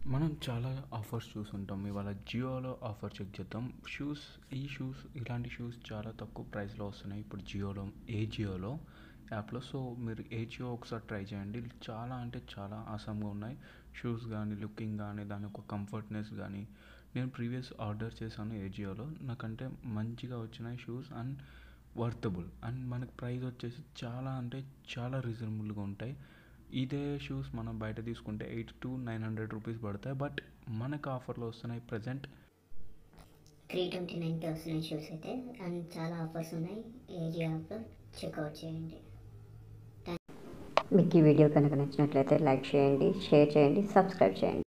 మనం చాలా ఆఫర్స్ చూసుంటాం. ఇవాళ జియోలో ఆఫర్ చెక్ చేద్దాం. షూస్ ఇలాంటి షూస్ చాలా తక్కువ ప్రైస్లో వస్తున్నాయి ఇప్పుడు జియోలో యాప్లో. సో మీరు జియో ఒకసారి ట్రై చేయండి. చాలా అంటే చాలా ఆసమ్గా ఉన్నాయి షూస్ కానీ, లుకింగ్ కానీ, దాని యొక్క కంఫర్ట్నెస్ కానీ. నేను ప్రీవియస్ ఆర్డర్ చేశాను జియోలో, నాకంటే మంచిగా వచ్చినాయి షూస్ అండ్ వర్తబుల్. అండ్ మనకి ప్రైస్ వచ్చేసి చాలా అంటే చాలా రీజనబుల్గా ఉంటాయి. ఇదే షూస్ మనం బయట తీసుకుంటే 800 to 900 రూపీస్ పడతాయి. బట్ మనకు ఆఫర్లో వస్తున్నాయి ప్రజెంట్ 329కి వస్తున్నాయి షూస్ అయితే. అండ్ చాలా ఆఫర్స్ ఉన్నాయి. ఏజీ ఆఫర్ చెక్అవుట్ చేయండి. మీకు ఈ వీడియో కనుక నచ్చినట్లయితే లైక్ చేయండి, షేర్ చేయండి, సబ్స్క్రైబ్ చేయండి.